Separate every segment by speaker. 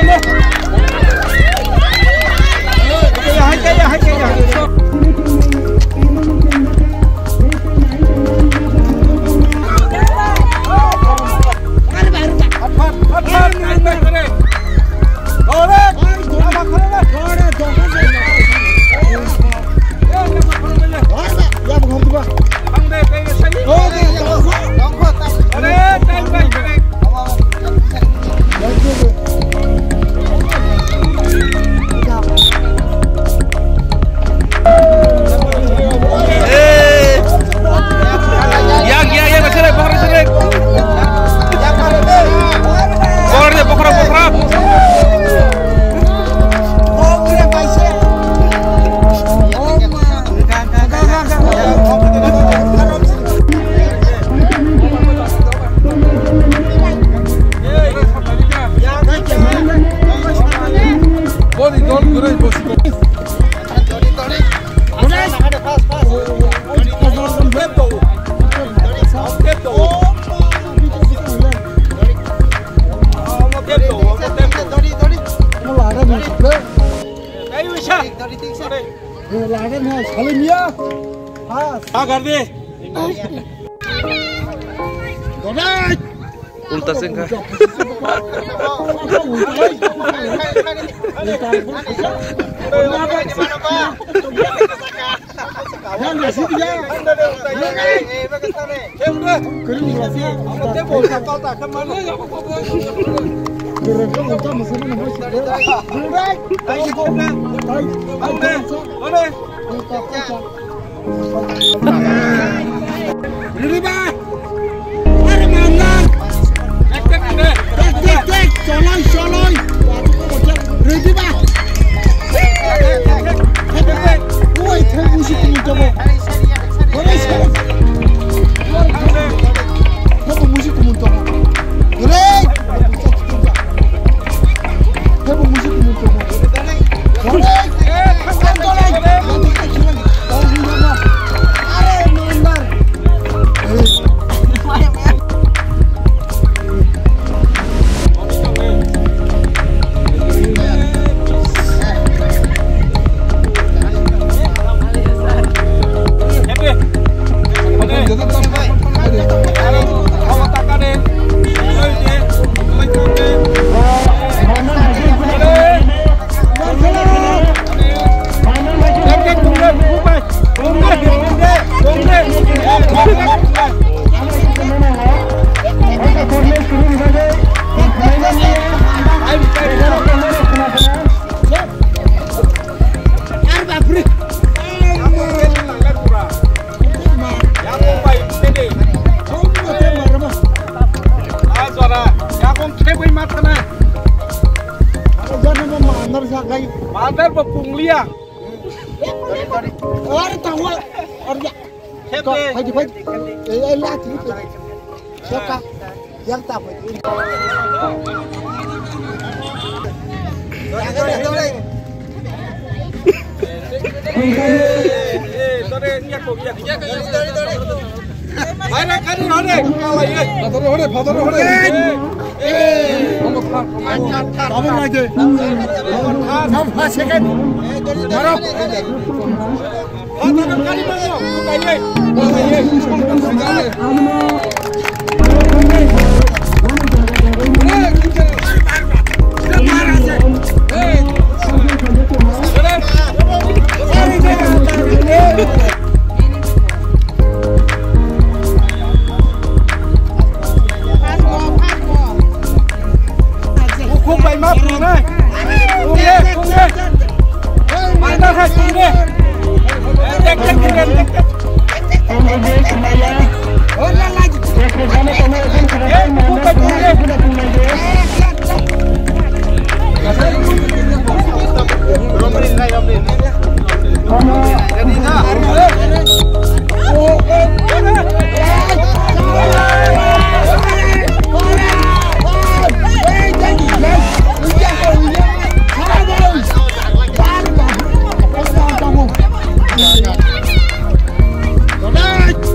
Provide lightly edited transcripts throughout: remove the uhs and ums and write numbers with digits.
Speaker 1: Ultas enggak?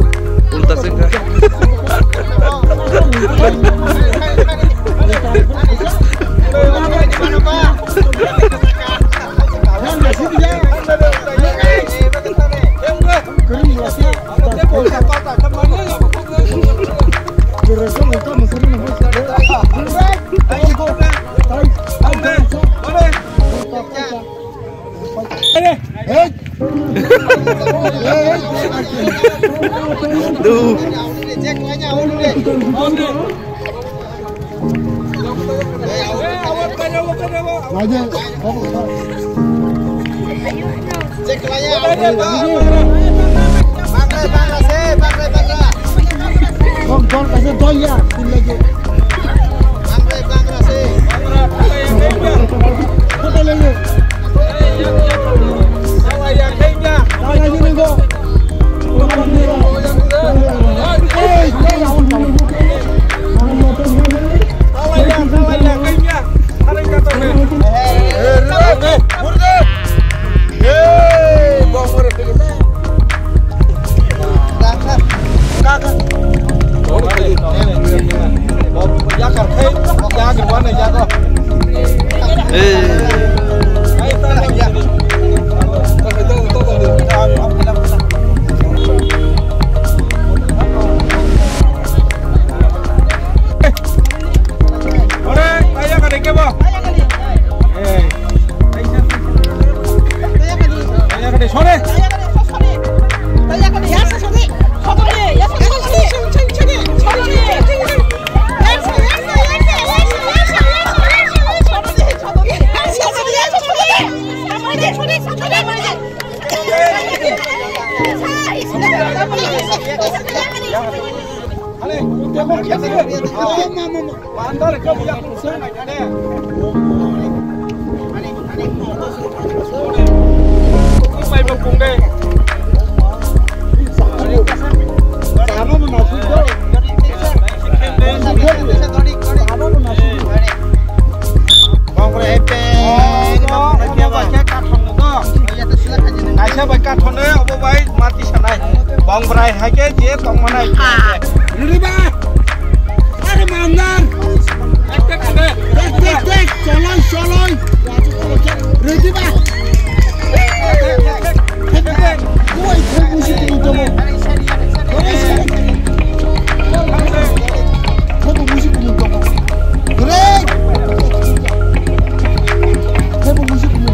Speaker 1: Ultas enggak? Duh. Bong berai hake je tong mana ini ba ada mandan tek colon ready ba gue itu musik itu mau musik itu mau great musik itu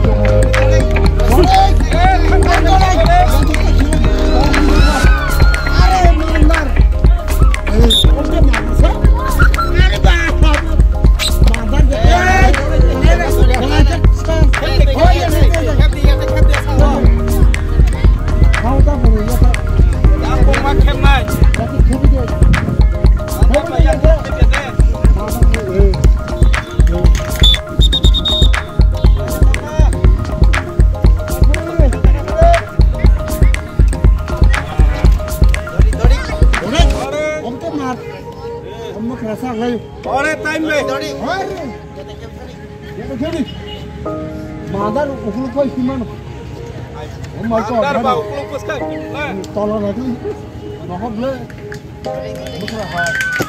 Speaker 1: Mandar ukul koi gimana? Oh my god. Mandar bau ukul puskan. Tolong lagi. Mahal le. Betul apa?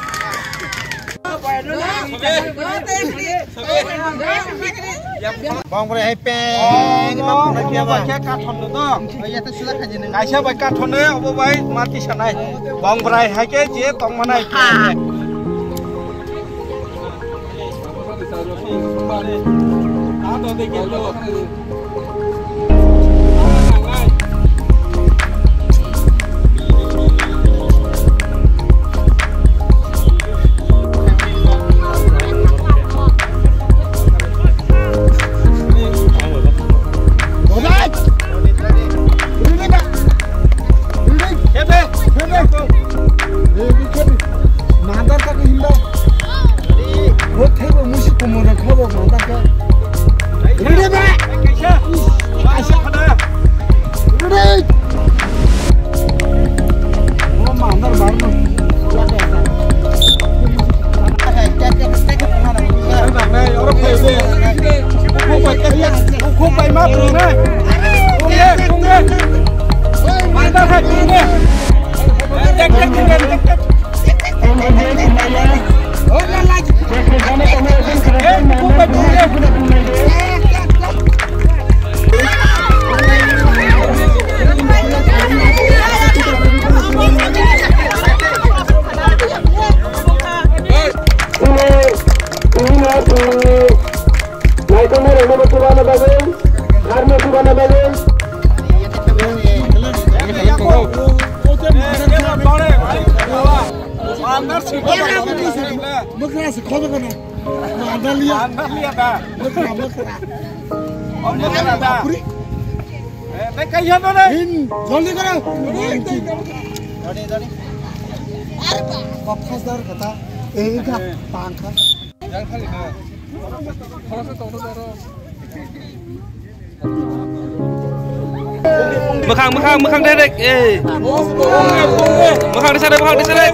Speaker 1: Bang boleh happy. Bang boleh baca karton tu. Kaisa baca karton ni, apa baik mati sana. Bang boleh happy je, tong mana? Ada deh gitu.
Speaker 2: Anda lihat dah. Oh, mesra dah. Naik kajian tu deh.
Speaker 1: Jolly karo. Jolly. Kopas dar kata. Ega pangkat.
Speaker 2: Jangan kali ha. Kalau saya tahu tu
Speaker 3: Mekang dedek. Mekang di sana.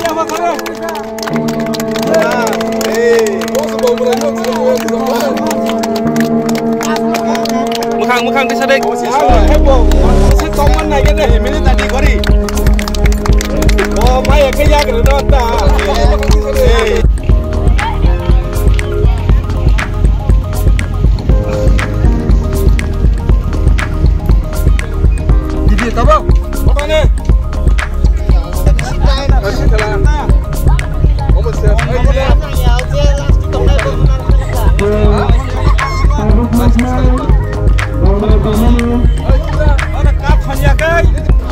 Speaker 3: Mekang di sana.
Speaker 2: Heboh. Si Toman naik deh. Ini tadi kori. Oh, Maya kerja ke nota. Tabak. Apa ni? Masih jalan. Oh, masih. Ada kapan ya, guys?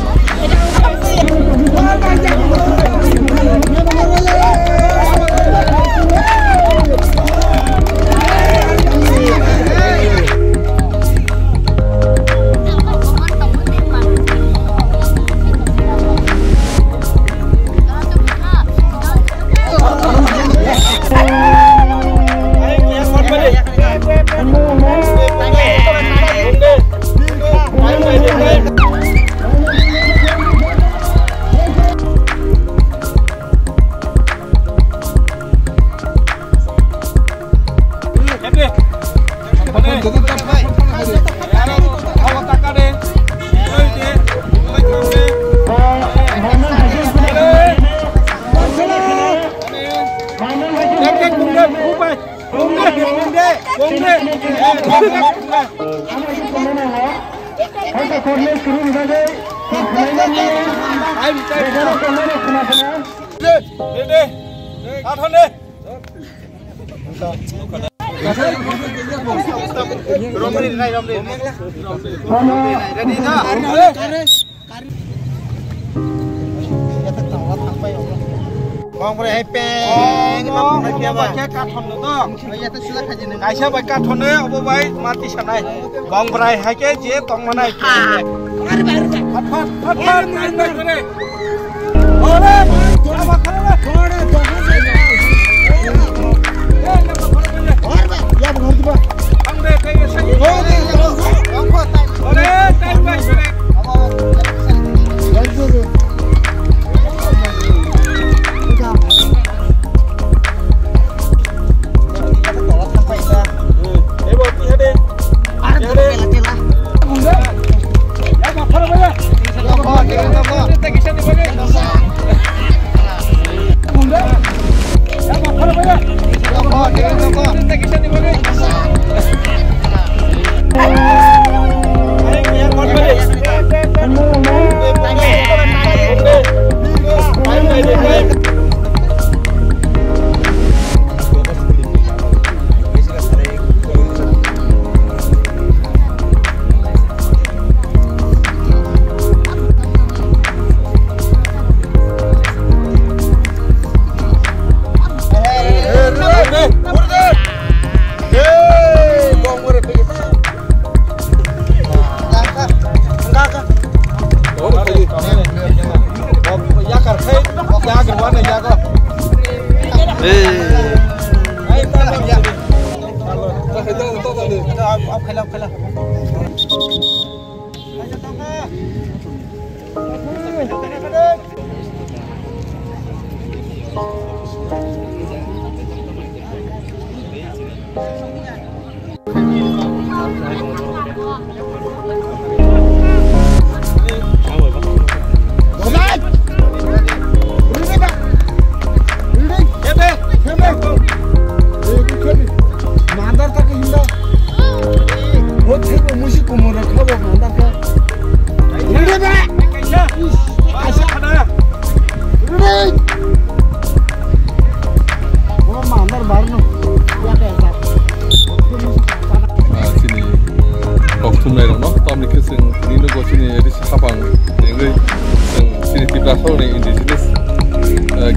Speaker 2: Bang boleh hepeng, kita baca karton tu. Kaisa baca karton ni, apa baik mati sana. Bang boleh hake je, tong mana hake. Hat, naik ni. Oleh, apa kau? Ya bang, tu bah. Bang deh, kaya sini. Oleh, tak baik sini.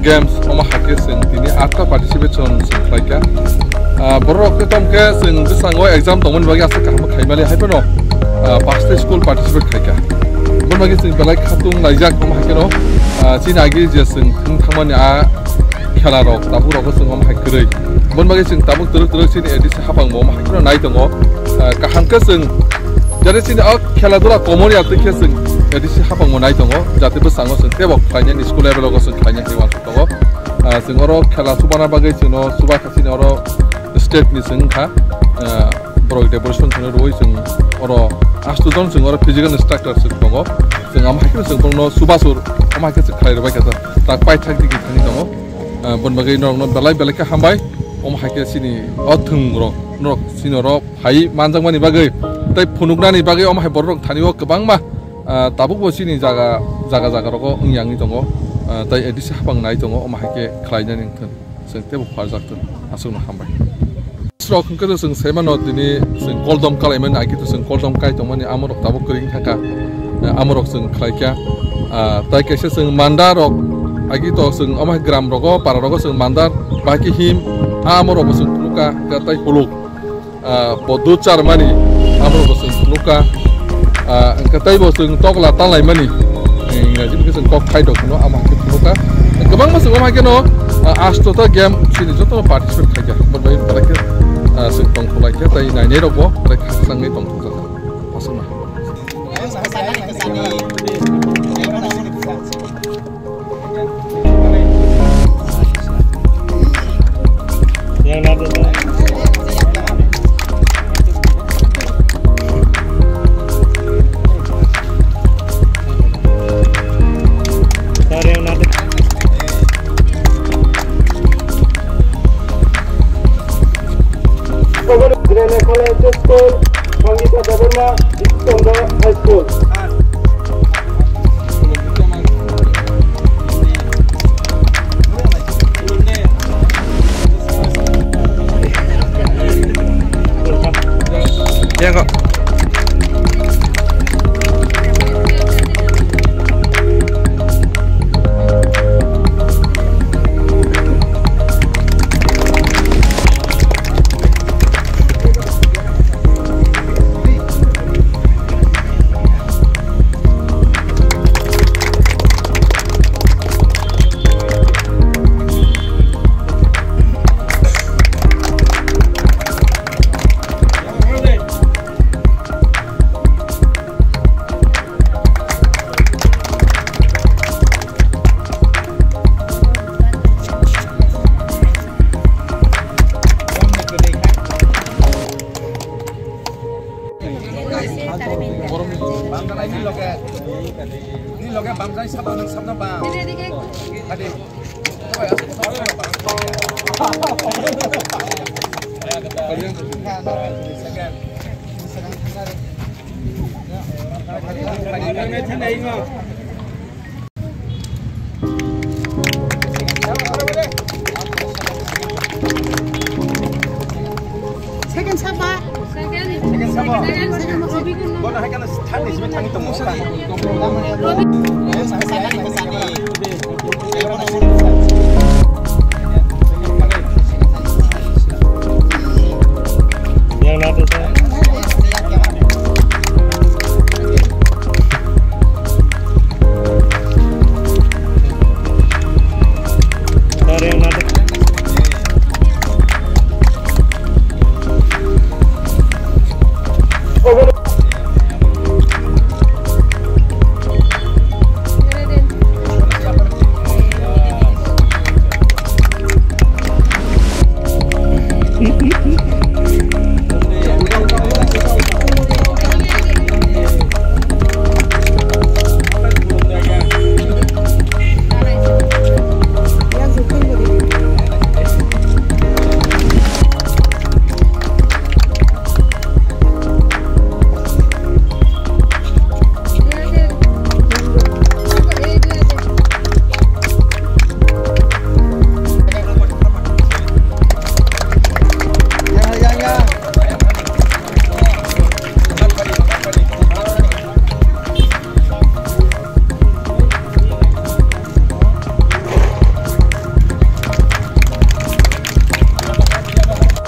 Speaker 4: games oma hake sing tini 8 participation sing khlaika borok ke tomke sing bisango exam tongmon bagi asa kaham khaimali haipeno pasta school participate khaika bon bagi sing belai khatung laijak oma hake no sinagi je sing thangmani a khela rok tabu rok sing oma hakrei bon bagi sing tabu turuk sini edisi hapang mo oma hakno nai tongo kahangke sing jadi sini khela dura komoni atike sing edisi hapang mo nai tongo jate bisango sing tebok khaina ni school level go sing khaina hewan tongo sing oro khela subana bagai sino suba khasini oro state ni sing kha bro devotion thone roi sing oro student sing oro physical instructor sing tongo sing am hakino sing bono subasur am hakese khlai robai kata tak pai thak digi thani tongo bon bagai no belai belai ka hambai am hake sini othung ro no sini ro hai manjangmani bagai tai phunuknani bagai am hai borok thaniwo kebangma tabuk bo sini jaga roko ngyangni tongo tai edisi hapang nai tongo am hake khlaina ning thon sing tebuk pharjak thon asung hambai srok khungke sing semano dini sing koldom kalaiman agi to sing koldom kai tongmani amorok tabuk kring thaka amorok sing khlaika tai kaise sing mandarok agi to sing amah gram rogo para rogo sing mandar baki him amorok sing luka katai huluk bodu charmani amorok sing luka katai bo sing tokla talai mani ngaji bi sing kok khai dok no amah ki luka gabang masuk amah ke no astota game sini joto participate khaja bonbai parake sing tong khulai ke tai nai ne rogo parake sang ni tong thaka asuna yang nado Grene College School, Mangita Daburma, Istonga High School.
Speaker 3: Ya kok.
Speaker 2: Ini loge bamjai sabna ba. Ade.
Speaker 5: Second sapa.
Speaker 2: Bona hakan thani sime thani to musa.